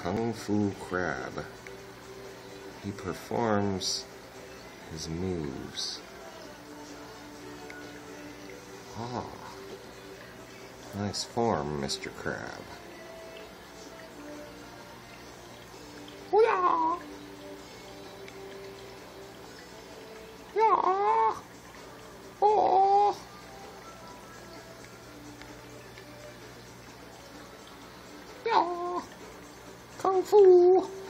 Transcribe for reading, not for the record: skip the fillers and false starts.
Kung Fu Crab. He performs his moves. Ah, nice form, Mr. Crab. Yeah. Yeah. Oh. Yeah. Kung Fu.